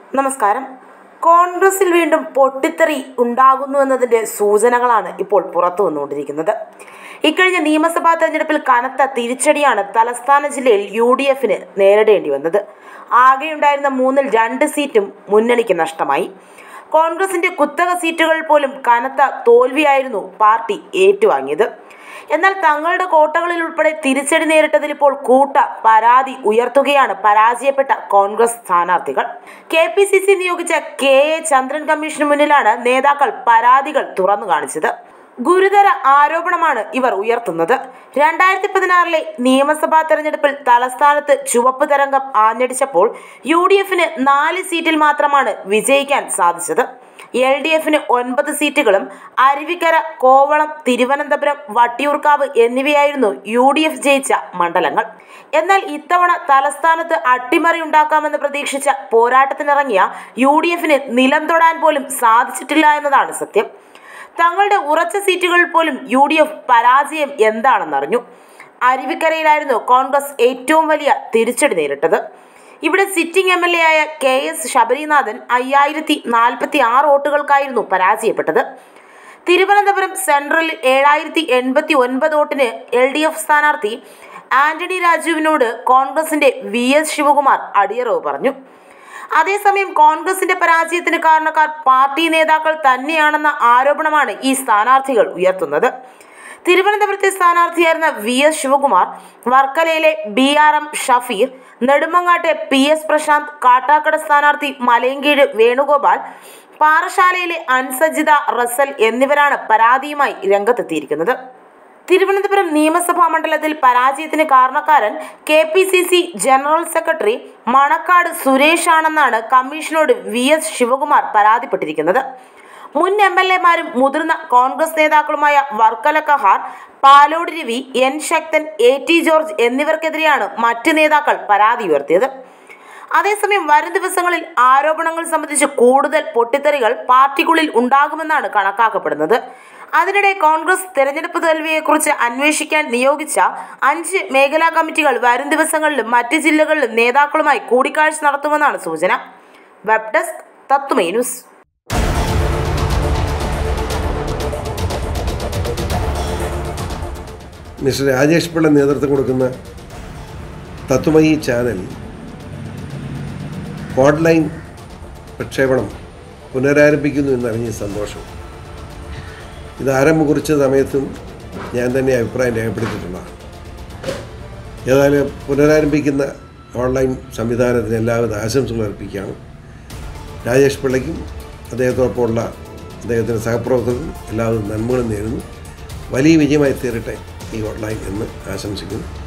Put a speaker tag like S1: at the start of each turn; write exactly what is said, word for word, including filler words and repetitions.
S1: നമസ്കാരം. കോൺഗ്രസിൽ വീണ്ടും പൊട്ടിത്തെറി ഉണ്ടാകുന്നുവെന്നതിൻ്റെ സൂചനകളാണ് ഇപ്പോൾ പുറത്തു വന്നുകൊണ്ടിരിക്കുന്നത്. ഇക്കഴിഞ്ഞ നിയമസഭാ തെരഞ്ഞെടുപ്പിൽ കനത്ത തിരിച്ചടിയാണ് തലസ്ഥാന ജില്ലയിൽ യു ഡി എഫിന് നേരിടേണ്ടി വന്നത്. ആകെയുണ്ടായിരുന്ന മൂന്നിൽ രണ്ട് സീറ്റും മുന്നണിക്ക് നഷ്ടമായി. കോൺഗ്രസിൻ്റെ കുത്തക സീറ്റുകൾ പോലും കനത്ത തോൽവിയായിരുന്നു പാർട്ടി ഏറ്റുവാങ്ങിയത്. എന്നാൽ തങ്ങളുടെ കോട്ടകളിൽ ഉൾപ്പെടെ തിരിച്ചടി നേരിട്ടതിൽ ഇപ്പോൾ കൂട്ട പരാതി ഉയർത്തുകയാണ് പരാജയപ്പെട്ട കോൺഗ്രസ് സ്ഥാനാർത്ഥികൾ. കെ പി സി സി നിയോഗിച്ച കെ എ ചന്ദ്രൻ കമ്മീഷന് മുന്നിലാണ് നേതാക്കൾ പരാതികൾ തുറന്നു കാണിച്ചത്. ഗുരുതര ആരോപണമാണ് ഇവർ ഉയർത്തുന്നത്. രണ്ടായിരത്തി പതിനാറിലെ നിയമസഭാ തെരഞ്ഞെടുപ്പിൽ തലസ്ഥാനത്ത് ചുവപ്പ് തരംഗം ആഞ്ഞടിച്ചപ്പോൾ യു ഡി എഫിന് നാല് സീറ്റിൽ മാത്രമാണ് വിജയിക്കാൻ സാധിച്ചത്. എൽ ഡി എഫിന് ഒൻപത് സീറ്റുകളും അരുവിക്കര, കോവളം, തിരുവനന്തപുരം, വട്ടിയൂർക്കാവ് എന്നിവയായിരുന്നു യു ഡി എഫ് ജയിച്ച മണ്ഡലങ്ങൾ. എന്നാൽ ഇത്തവണ തലസ്ഥാനത്ത് അട്ടിമറി ഉണ്ടാക്കാമെന്ന് പ്രതീക്ഷിച്ച പോരാട്ടത്തിനിറങ്ങിയ യു ഡി എഫിന് നിലം തൊടാൻ പോലും സാധിച്ചിട്ടില്ല എന്നതാണ് സത്യം. തങ്ങളുടെ ഉറച്ച സീറ്റുകളിൽ പോലും യു ഡി എഫ് പരാജയം എന്താണെന്നറിഞ്ഞു. അരുവിക്കരയിലായിരുന്നു കോൺഗ്രസ് ഏറ്റവും വലിയ തിരിച്ചടി നേരിട്ടത്. ഇവിടെ സിറ്റിംഗ് എം എൽ എ ആയ കെ എസ് ശബരിനാഥൻ അയ്യായിരത്തി നാൽപ്പത്തി ആറ് വോട്ടുകൾക്കായിരുന്നു പരാജയപ്പെട്ടത്. തിരുവനന്തപുരം സെൻട്രലിൽ ഏഴായിരത്തി എൺപത്തി ഒൻപത് വോട്ടിന് എൽ ഡി എഫ് സ്ഥാനാർത്ഥി ആന്റണി രാജുവിനോട് കോൺഗ്രസിന്റെ വി എസ് ശിവകുമാർ അടിയറവ് പറഞ്ഞു. അതേസമയം കോൺഗ്രസിന്റെ പരാജയത്തിന് കാരണക്കാർ പാർട്ടി നേതാക്കൾ തന്നെയാണെന്ന ആരോപണമാണ് ഈ സ്ഥാനാർത്ഥികൾ ഉയർത്തുന്നത്. തിരുവനന്തപുരത്തെ സ്ഥാനാർത്ഥിയായിരുന്ന വി എസ് ശിവകുമാർ, വർക്കലയിലെ ബി ആർ എം ഷഫീർ, നെടുമങ്ങാട്ടെ പി എസ് പ്രശാന്ത്, കാട്ടാക്കട സ്ഥാനാർത്ഥി മലയങ്കീഴ് വേണുഗോപാൽ, പാറശാലയിലെ അൻസജിത റസൽ എന്നിവരാണ് പരാതിയുമായി രംഗത്തെത്തിയിരിക്കുന്നത്. തിരുവനന്തപുരം നിയമസഭാ മണ്ഡലത്തിൽ പരാജയത്തിന് കാരണക്കാരൻ K P C C general secretary Manakkad Suresh ആണെന്നാണ് കമ്മീഷനോട് വി എസ് ശിവകുമാർ പരാതിപ്പെട്ടിരിക്കുന്നത്. മുൻ എം എൽ എമാരും മുതിർന്ന കോൺഗ്രസ് നേതാക്കളുമായ Varkala Kahar, Palode Ravi, N Sakthan, A T George എന്നിവർക്കെതിരെയാണ് മറ്റ് നേതാക്കൾ പരാതി ഉയർത്തിയത്. അതേസമയം വരും ദിവസങ്ങളിൽ ആരോപണങ്ങൾ സംബന്ധിച്ച് കൂടുതൽ പൊട്ടിത്തെറികൾ പാർട്ടിക്കുള്ളിൽ ഉണ്ടാകുമെന്നാണ് കണക്കാക്കപ്പെടുന്നത്. അതിനിടെ കോൺഗ്രസ് തെരഞ്ഞെടുപ്പ് തോൽവിയെക്കുറിച്ച് അന്വേഷിക്കാൻ നിയോഗിച്ച അഞ്ച് മേഖലാ കമ്മിറ്റികൾ വരും ദിവസങ്ങളിലും മറ്റ് ജില്ലകളിലും നേതാക്കളുമായി കൂടിക്കാഴ്ച നടത്തുമെന്നാണ് സൂചന. Web desk Tathwamayi news.
S2: Mister Rajesh Pillai നേതൃത്വം കൊടുക്കുന്ന തത്വമയി ചാനൽ ഓൺലൈൻ പ്രക്ഷേപണം പുനരാരംഭിക്കുന്നു എന്നറിഞ്ഞ സന്തോഷം. ഇത് ആരംഭം കുറിച്ച സമയത്തും ഞാൻ തന്നെ അഭിപ്രായം രേഖപ്പെടുത്തിയിട്ടുള്ളതാണ്. ഏതായാലും പുനരാരംഭിക്കുന്ന ഓൺലൈൻ സംവിധാനത്തിന് എല്ലാവിധ ആശംസകൾ അർപ്പിക്കുകയാണ്. രാജേഷ് പിള്ളയ്ക്കും അദ്ദേഹത്തോടൊപ്പമുള്ള അദ്ദേഹത്തിൻ്റെ സഹപ്രവർത്തകർക്കും എല്ലാവിധ നന്മകളും നേരുന്നു. വലിയ വിജയമായി തീരട്ടെ ഈ ഓൺലൈൻ എന്ന് ആശംസിക്കുന്നു.